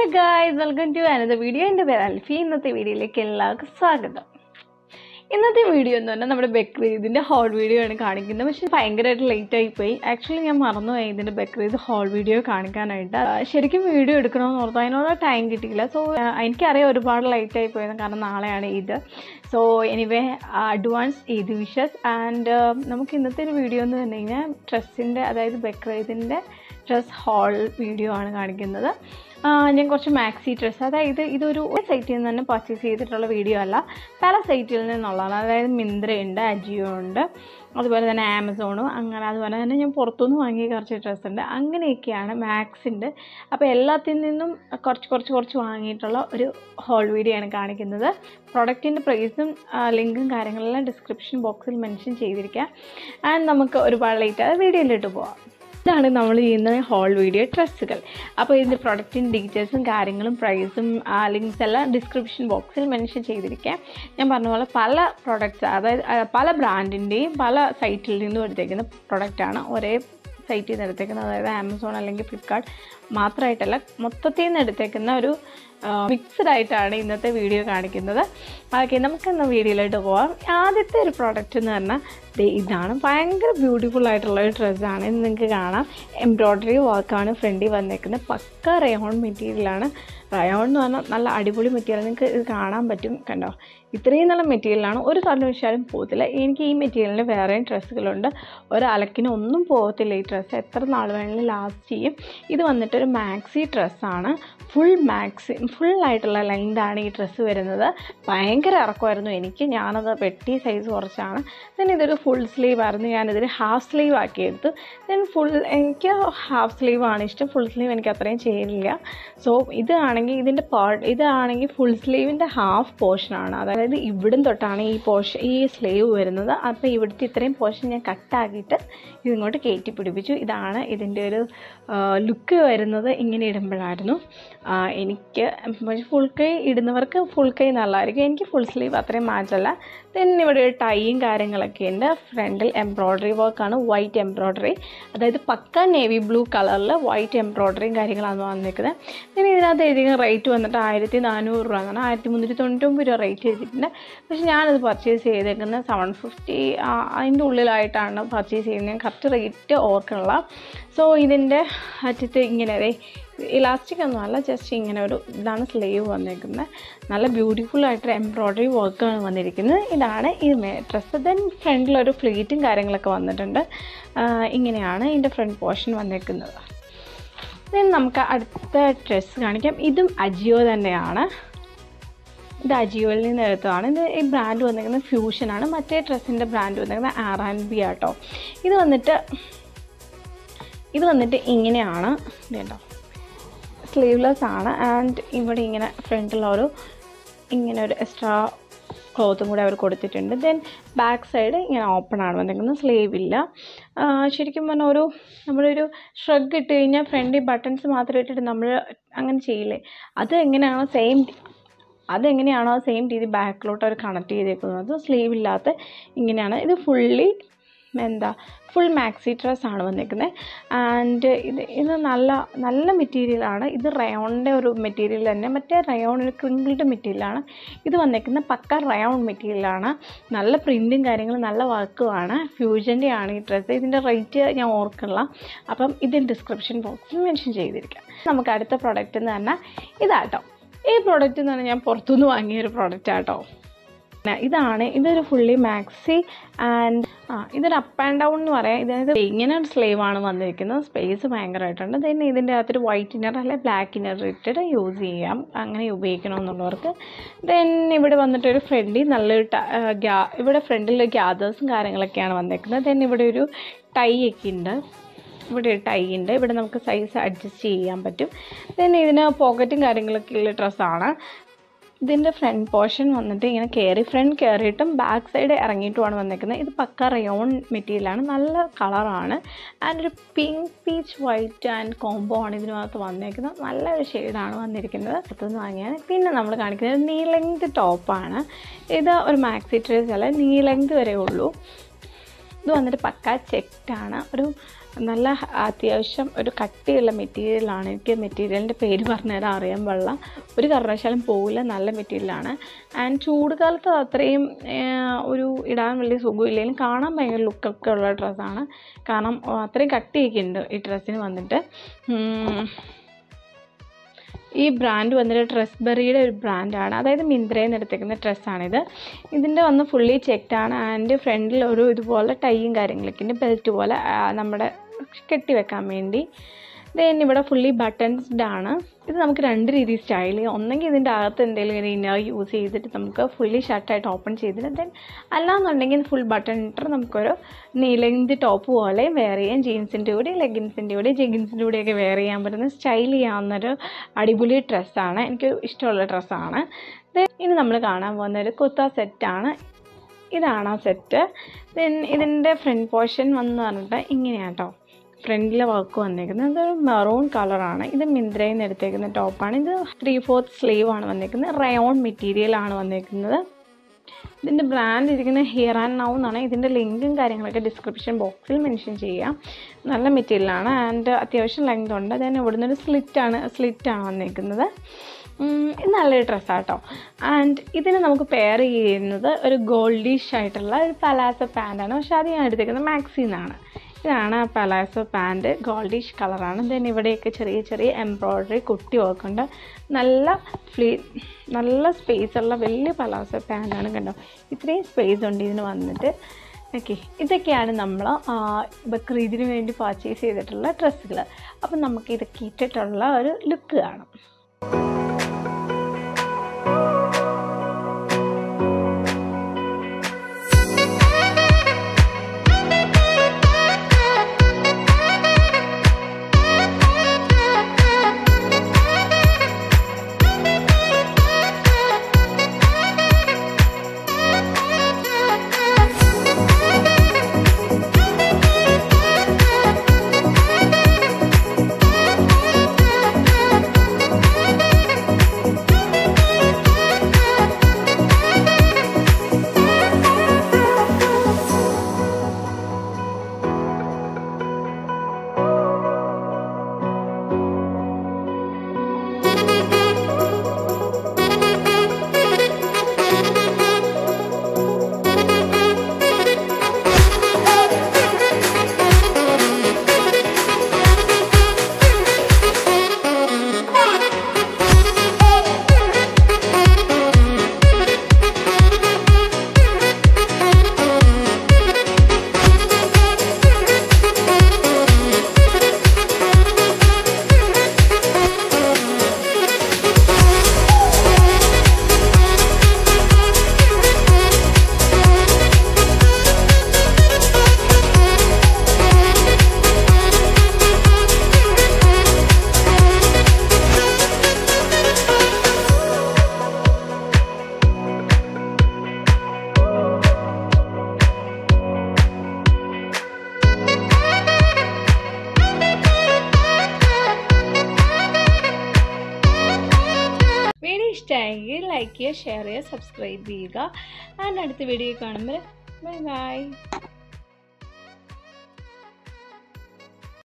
guys, welcome to another video. എൻ്റെ പേര് അൽഫി. ഇന്നത്തെ വീഡിയോയിലേക്ക് എല്ലാവർക്കും സ്വാഗതം. ഇന്നത്തെ വീഡിയോ എന്ന് പറഞ്ഞാൽ നമ്മുടെ ബക്രീദിൻ്റെ ഹോൾ വീഡിയോ ആണ് കാണിക്കുന്നത്. പക്ഷേ ഭയങ്കരമായിട്ട് ലേറ്റ് ആയിപ്പോയി. ആക്ച്വലി ഞാൻ മറന്നുപോയി ഇതിൻ്റെ ബക്രീദ് ഹോൾ വീഡിയോ കാണിക്കാനായിട്ട്. ശരിക്കും വീഡിയോ എടുക്കണമെന്ന് ഓർത്ത് അതിനുള്ള ടൈം കിട്ടിയില്ല. സോ എനിക്കറിയാം ഒരുപാട് ലേറ്റ് ആയി പോയെന്ന്, കാരണം നാളെയാണ് Eid. So anyway advance Eid wishes. And നമുക്ക് ഇന്നത്തെ ഒരു വീഡിയോ എന്ന് പറഞ്ഞു കഴിഞ്ഞാൽ ഡ്രസ്സിൻ്റെ, അതായത് ബക്രീദിൻ്റെ ഡ്രസ് ഹോൾ വീഡിയോ ആണ് കാണിക്കുന്നത്. ഞാൻ കുറച്ച് മാക്സി ഡ്രസ്സ്, അതായത് ഇതൊരു സൈറ്റിൽ നിന്ന് തന്നെ പർച്ചേസ് ചെയ്തിട്ടുള്ള വീഡിയോ അല്ല, പല സൈറ്റിൽ നിന്നുള്ളതാണ്. അതായത് മിന്ത്രയുണ്ട്, അജിയോ ഉണ്ട്, അതുപോലെ തന്നെ ആമസോണും, അങ്ങനെ അതുപോലെ തന്നെ ഞാൻ പുറത്തുനിന്ന് വാങ്ങിയ കുറച്ച് ഡ്രസ്സുണ്ട്. അങ്ങനെയൊക്കെയാണ് മാക്സിൻ്റെ. അപ്പോൾ എല്ലാത്തിൽ നിന്നും കുറച്ച് വാങ്ങിയിട്ടുള്ള ഒരു ഹോൾ വീഡിയോ ആണ് കാണിക്കുന്നത്. പ്രൊഡക്റ്റിൻ്റെ പ്രൈസും ലിങ്കും കാര്യങ്ങളെല്ലാം ഡിസ്ക്രിപ്ഷൻ ബോക്സിൽ മെൻഷൻ ചെയ്തിരിക്കാം. ആൻഡ് നമുക്ക് ഒരുപാട് ലേറ്റാതെ വീഡിയോയിലിട്ട് പോവാം. ഇതാണ് നമ്മൾ ചെയ്യുന്ന ഹോൾ വീഡിയോ ഡ്രസ്സുകൾ. അപ്പോൾ ഇതിൻ്റെ പ്രൊഡക്റ്റിൻ്റെ ഡീറ്റെയിൽസും കാര്യങ്ങളും പ്രൈസും ലിങ്ക്സ് എല്ലാം ഡിസ്ക്രിപ്ഷൻ ബോക്സിൽ മെൻഷൻ ചെയ്തിരിക്കാം. ഞാൻ പറഞ്ഞ പോലെ പല പ്രൊഡക്ട്സ്, അതായത് പല ബ്രാൻഡിൻ്റെയും പല സൈറ്റിൽ നിന്നും എടുത്തേക്കുന്ന പ്രൊഡക്റ്റാണ്. ഒരേ സൈറ്റിൽ നിന്ന് എടുത്തേക്കുന്നത്, അതായത് ആമസോൺ അല്ലെങ്കിൽ ഫ്ലിപ്കാർട്ട് മാത്രമായിട്ടല്ല, മൊത്തത്തിൽ നിന്ന് എടുത്തേക്കുന്ന ഒരു മിക്സ്ഡ് ആയിട്ടാണ് ഇന്നത്തെ വീഡിയോ കാണിക്കുന്നത്. ഓക്കെ, നമുക്കിന്ന് വീഡിയോയിലോട്ട് പോകാം. ആദ്യത്തെ ഒരു പ്രോഡക്റ്റ് എന്ന് പറഞ്ഞാൽ ഇതാണ്. ഭയങ്കര ബ്യൂട്ടിഫുൾ ആയിട്ടുള്ള ഒരു ഡ്രസ്സാണ്. ഇത് നിങ്ങൾക്ക് കാണാം, എംബ്രോയ്ഡറി വർക്കാണ് ഫ്രണ്ടിൽ വന്നേക്കുന്നത്. പക്ക റയോൺ മെറ്റീരിയലാണ്. റയോൺ എന്ന് പറഞ്ഞാൽ നല്ല അടിപൊളി മെറ്റീരിയൽ. നിങ്ങൾക്ക് ഇത് കാണാൻ പറ്റും, കണ്ടോ? ഇത്രയും നല്ല മെറ്റീരിയലാണ്, ഒരു കാരണവശാലും പോകത്തില്ല. എനിക്ക് ഈ മെറ്റീരിയലിന് വേറെയും ഡ്രസ്സുകളുണ്ട്. ഒരലക്കിന് ഒന്നും പോകത്തില്ല ഈ ഡ്രസ്സ്, എത്ര നാൾ വേണമെങ്കിലും ലാസ്റ്റ് ചെയ്യും. ഇത് വന്നിട്ടൊരു മാക്സി ഡ്രസ്സാണ്. ഫുള്ളായിട്ടുള്ള ലെങ്താണ് ഈ ഡ്രസ്സ് വരുന്നത്. ഭയങ്കര ഇറക്കമായിരുന്നു എനിക്ക്, ഞാനത് വെട്ടി സൈസ് കുറച്ചാണ്. ദെൻ ഇതൊരു ഫുൾ സ്ലീവ് ആയിരുന്നു, ഞാനിതൊരു ഹാഫ് സ്ലീവ് ആക്കിയെടുത്തു. ദെൻ എനിക്ക് ഹാഫ് സ്ലീവാണ് ഇഷ്ടം, ഫുൾ സ്ലീവ് എനിക്ക് അത്രയും ചെയ്യില്ല. സോ ഇതാണെങ്കിൽ ഫുൾ സ്ലീവിൻ്റെ ഹാഫ് പോർഷനാണ്, അതായത് ഇവിടം തൊട്ടാണ് ഈ സ്ലീവ് വരുന്നത്. അപ്പോൾ ഇവിടുത്തെ ഇത്രയും പോർഷൻ ഞാൻ കട്ടാക്കിയിട്ട് ഇതിങ്ങോട്ട് കയറ്റി പിടിപ്പിച്ചു. ഇതാണ് ഇതിൻ്റെ ഒരു ലുക്ക് വരുന്നത്. ഇങ്ങനെ ഇടുമ്പോഴായിരുന്നു എനിക്ക് ഫുൾ കൈ ഇടുന്നവർക്ക് ഫുൾ കൈ നല്ലതായിരിക്കും. എനിക്ക് ഫുൾ സ്ലീവ് അത്രയും മാറ്റല്ല. ദെൻ ഇവിടെ ഒരു ടൈയും കാര്യങ്ങളൊക്കെ ഉണ്ട്. ഫ്രണ്ടിൽ എംബ്രോയ്ഡറി വർക്കാണ്, വൈറ്റ് എംബ്രോയ്ഡറി, അതായത് പക്ക നേവി ബ്ലൂ കളറിൽ വൈറ്റ് എംബ്രോയ്ഡറിയും കാര്യങ്ങളാണ് വന്നിരിക്കുന്നത്. പിന്നെ ഇതിനകത്ത് എഴുതിയ റേറ്റ് വന്നിട്ട് 1400 രൂപ എന്നാണ്, 1399 രൂപ റേറ്റ് ചെയ്തിട്ടുണ്ട്. പക്ഷേ ഞാനത് പർച്ചേസ് ചെയ്തേക്കുന്നത് 750 അതിൻ്റെ ഉള്ളിലായിട്ടാണ് പർച്ചേസ് ചെയ്യുന്നത്. കറക്റ്റ് റേറ്റ് ഓർക്കണില്ല. സോ ഇതിൻ്റെ അറ്റത്ത് ഇങ്ങനെ ഇലാസ്റ്റിക് ഒന്നും അല്ല, ജസ്റ്റ് ഇങ്ങനെ ഇതാണ് സ്ലീവ് വന്നിരിക്കുന്നത്. നല്ല ബ്യൂട്ടിഫുള്ളായിട്ട് എംബ്രോയ്ഡറി വർക്കാണ് വന്നിരിക്കുന്നത്. ഇതാണ് ഈ ഡ്രസ്സ്. ദെൻ ഫ്രണ്ടിലൊരു ഫ്ലീറ്റും കാര്യങ്ങളൊക്കെ വന്നിട്ടുണ്ട്. ഇങ്ങനെയാണ് ഇതിൻ്റെ ഫ്രണ്ട് പോർഷൻ വന്നിരിക്കുന്നത്. ദെൻ നമുക്ക് അടുത്ത ഡ്രസ്സ് കാണിക്കാം. ഇതും അജിയോ തന്നെയാണ്. ഇത് അജിയോയിൽ നിന്ന് എടുത്തതാണ്. ഈ ബ്രാൻഡ് വന്നിരിക്കുന്നത് ഫ്യൂഷനാണ്. മറ്റേ ഡ്രസ്സിൻ്റെ ബ്രാൻഡ് വന്നിരിക്കുന്നത് R&B ആട്ടോ. ഇത് വന്നിട്ട് ഇങ്ങനെയാണ്, കേട്ടോ, സ്ലീവ്ലെസ് ആണ്. ആൻഡ് ഇവിടെ ഇങ്ങനെ ഫ്രണ്ടിലൊരു ഇങ്ങനെ ഒരു എക്സ്ട്രാ ക്ലോത്തും കൂടെ അവർ കൊടുത്തിട്ടുണ്ട്. ദെൻ ബാക്ക് സൈഡ് ഇങ്ങനെ ഓപ്പൺ ആണ് വന്നിരിക്കുന്നത്, സ്ലീവ് ഇല്ല. ശരിക്കും പറഞ്ഞാൽ നമ്മളൊരു ഷ്രഗ് ഇട്ട് കഴിഞ്ഞാൽ ഫ്രണ്ടിൽ ബട്ടൺസ് മാത്രം ഇട്ടിട്ട് നമ്മൾ അങ്ങനെ ചെയ്യില്ലേ, അതെങ്ങനെയാണോ സെയിം രീതി ബാക്കിലോട്ട് അവർ കണക്ട് ചെയ്തേക്കുന്നത്. സ്ലീവ് ഇല്ലാത്ത ഇങ്ങനെയാണ്. ഇത് ഫുൾ മാക്സി ഡ്രസ്സാണ് വന്നിരിക്കുന്നത്. ആൻഡ് ഇത് നല്ല മെറ്റീരിയലാണ്. ഇത് റയോണിൻ്റെ ഒരു മെറ്റീരിയൽ തന്നെ. മറ്റേ റയോൺ ഒരു ക്രിങ്കിൾഡ് മെറ്റീരിയലാണ്. ഇത് വന്നിരിക്കുന്നത് പക്ക റയോൺ മെറ്റീരിയലാണ്. നല്ല പ്രിൻറ്റും കാര്യങ്ങളും നല്ല വർക്കുമാണ്. ഫ്യൂഷൻ്റെ ആണ് ഈ ഡ്രസ്സ്. ഇതിൻ്റെ റേറ്റ് ഞാൻ ഓർക്കില്ല, അപ്പം ഇത് ഡിസ്ക്രിപ്ഷൻ ബോക്സിൽ മെൻഷൻ ചെയ്തിരിക്കാം. നമുക്ക് അടുത്ത പ്രോഡക്റ്റ് എന്ന് പറഞ്ഞാൽ ഇതാട്ടോ. ഈ പ്രോഡക്റ്റ് എന്ന് പറഞ്ഞാൽ ഞാൻ പുറത്തുനിന്ന് വാങ്ങിയൊരു പ്രോഡക്റ്റാട്ടോ. ഇതൊരു ഫുള്ളി മാക്സി ആൻഡ് ഇതൊരു അപ്പ് ആൻഡ് ഡൗൺ എന്ന് പറയാം. ഇതായത് ഇങ്ങനെ ഒരു സ്ലീവാണ് വന്നിരിക്കുന്നത്. സ്പേസ് ഭയങ്കരമായിട്ടുണ്ട്. ദെൻ ഇതിൻ്റെ അകത്തൊരു വൈറ്റ് ഇന്നർ അല്ലെങ്കിൽ ബ്ലാക്ക് ഇന്നർ ഇട്ടിട്ട് യൂസ് ചെയ്യാം, അങ്ങനെ ഉപയോഗിക്കണമെന്നുള്ളവർക്ക്. ദെൻ ഇവിടെ വന്നിട്ടൊരു ഫ്രണ്ടിൽ നല്ലൊരു ഇവിടെ ഫ്രണ്ടിൽ ഗ്യാദേഴ്സും കാര്യങ്ങളൊക്കെയാണ് വന്നിരിക്കുന്നത്. ദെൻ ഇവിടെ ഒരു ടൈ ഒക്കെ ഉണ്ട്. ഇവിടെ ഒരു ടൈ ഉണ്ട്. ഇവിടെ നമുക്ക് സൈസ് അഡ്ജസ്റ്റ് ചെയ്യാൻ പറ്റും. ദെൻ ഇതിന് പോക്കറ്റും കാര്യങ്ങളൊക്കെ ഉള്ള ഡ്രസ്സാണ്. ഇതിൻ്റെ ഫ്രണ്ട് പോർഷൻ വന്നിട്ട് ഇങ്ങനെ ഫ്രണ്ട് കയറിയിട്ടും ബാക്ക് സൈഡ് ഇറങ്ങിയിട്ടുമാണ് വന്നിരിക്കുന്നത്. ഇത് പക്ക റയോൺ മെറ്റീരിയലാണ്, നല്ല കളറാണ്. ആൻഡ് ഒരു pink peach white and combo ആണ് ഇതിനകത്ത് വന്നിരിക്കുന്നത്. നല്ലൊരു ഷെയ്ഡാണ് വന്നിരിക്കുന്നത്. അടുത്തുനിന്ന് വാങ്ങിയാണ്. പിന്നെ നമ്മൾ കാണിക്കുന്നത് നീ ലെങ്ത് ടോപ്പാണ്. ഇത് ഒരു മാക്സി ഡ്രസ് അല്ല, നീ ലെങ്ത് വരെ ഉള്ളൂ. ഇത് വന്നിട്ട് പക്ക ചെക്റ്റാണ്. ഒരു നല്ല അത്യാവശ്യം ഒരു കട്ടിയുള്ള മെറ്റീരിയലാണ്. എനിക്ക് മെറ്റീരിയലിൻ്റെ പേര് പറഞ്ഞുതരാൻ അറിയാൻ പാടില്ല, ഒരു കാരണവശാലും പോവില്ല, നല്ല മെറ്റീരിയലാണ്. ആൻഡ് ചൂട് കാലത്ത് അത്രയും ഒരു ഇടാൻ വലിയ സുഖമില്ലെങ്കിലും കാണാൻ ഭയങ്കര ലുക്കൊക്കെ ഉള്ള ഡ്രസ്സാണ്. കാരണം അത്രയും കട്ടിയൊക്കെ ഉണ്ട് ഈ ഡ്രസ്സിന് വന്നിട്ട്. ഈ ബ്രാൻഡ് വന്നിട്ട് ട്രെസ്ബെറിയുടെ ഒരു ബ്രാൻഡാണ്, അതായത് മിന്ത്രയിൽ നിന്ന് എടുത്തേക്കുന്ന ഡ്രസ്സാണിത്. ഇതിൻ്റെ വന്ന് ഫുള്ളി ചെക്ക്ഡാണ്. ആൻഡ് ഫ്രണ്ടിൽ ഒരു ഇതുപോലെ ടൈയും കാര്യങ്ങളൊക്കെ ഉണ്ട്, ബെൽറ്റ് പോലെ നമ്മുടെ കെട്ടി വെക്കാൻ വേണ്ടി. ദെൻ ഇവിടെ ഫുള്ളി ബട്ടൺസ്ഡ് ആണ്. ഇത് നമുക്ക് രണ്ട് രീതിയിൽ സ്റ്റൈൽ ചെയ്യാം. ഒന്നെങ്കിൽ ഇതിൻ്റെ അകത്ത് എന്തെങ്കിലും ഇന്നർ യൂസ് ചെയ്തിട്ട് നമുക്ക് ഫുള്ളി ഷർട്ടായിട്ട് ഓപ്പൺ ചെയ്തിട്ട്, ദെൻ അല്ലാന്നുണ്ടെങ്കിൽ ഫുൾ ബട്ടൺ ഇട്ട് നമുക്കൊരു നീലന്ത് ടോപ്പ് പോലെ വെയർ ചെയ്യാം. ജീൻസിൻ്റെ കൂടെ, ലെഗിൻസിൻ്റെ കൂടെ, ജെഗിൻസിൻ്റെ കൂടെയൊക്കെ വെയർ ചെയ്യാൻ പറ്റുന്ന സ്റ്റൈൽ ചെയ്യാവുന്നൊരു അടിപൊളി ഡ്രസ്സാണ്. എനിക്ക് ഇഷ്ടമുള്ള ഡ്രസ്സാണ്. ദെൻ ഇനി നമ്മൾ കാണാൻ പോകുന്നൊരു കുർത്ത സെറ്റാണ്. ഇതാണ് ആ സെറ്റ്. ദെൻ ഇതിൻ്റെ ഫ്രണ്ട് പോർഷൻ വന്ന് പറഞ്ഞിട്ട് ഇങ്ങനെയാണ് കേട്ടോ. ഫ്രണ്ടിലെ വർക്ക് വന്നിരിക്കുന്നത് ഇതൊരു മെറൂൺ കളറാണ്. ഇത് മിന്ത്രയിൽ നിന്ന് എടുത്തേക്കുന്ന ടോപ്പാണ്. ഇത് 3/4 സ്ലീവ് ആണ് വന്നിരിക്കുന്നത്. റയോൺ മെറ്റീരിയലാണ് വന്നിരിക്കുന്നത്. ഇതിൻ്റെ ബ്രാൻഡ് ഇരിക്കുന്നത് ഹിയർ ആൻഡ് നൗ എന്നാണ്. ഇതിൻ്റെ ലിങ്കും കാര്യങ്ങളൊക്കെ ഡിസ്ക്രിപ്ഷൻ ബോക്സിൽ മെൻഷൻ ചെയ്യാം. നല്ല മെറ്റീരിയലാണ് ആൻഡ് അത്യാവശ്യം ലെങ്ത് ഉണ്ട്. ദെൻ ഇവിടുന്ന് ഒരു സ്ലിറ്റാണ് വന്നിരിക്കുന്നത്. ഇത് നല്ലൊരു ഡ്രസ്സാണ് കേട്ടോ. ആൻഡ് ഇതിന് നമുക്ക് പെയർ ചെയ്യുന്നത് ഒരു ഗോൾഡിഷ് ആയിട്ടുള്ള ഒരു പലാസോ പാൻറ്റാണ്. പക്ഷേ അത് ഞാൻ എടുത്തേക്കുന്നത് മാക്സിന്നാണ്. ഇതാണ് ആ പലാസോ പാൻറ്റ്, ഗോൾഡിഷ് കളറാണ്. ദെൻ ഇവിടെയൊക്കെ ചെറിയ ചെറിയ എംബ്രോയ്ഡറി കുട്ടി വർക്കുണ്ട്. നല്ല സ്പേസുള്ള വലിയ പലാസോ പാൻറ്റാണ്. കണ്ടോ, ഇത്രയും സ്പേസ് ഉണ്ട് ഇതിന് വന്നിട്ട്. ഓക്കെ, ഇതൊക്കെയാണ് നമ്മൾ ബക്രീദിന് വേണ്ടി പർച്ചേസ് ചെയ്തിട്ടുള്ള ഡ്രസ്സുകൾ. അപ്പം നമുക്ക് ഇതൊക്കെ ഇട്ടിട്ടുള്ള ഒരു ലുക്ക് കാണാം. ഇഷ്ടമായെങ്കിൽ ലൈക്ക് ചെയ്യുക, ഷെയർ ചെയ്യുക, സബ്സ്ക്രൈബ് ചെയ്യുക. ആൻഡ് അടുത്ത വീഡിയോ കാണുമ്പോൾ ബൈ ബൈ.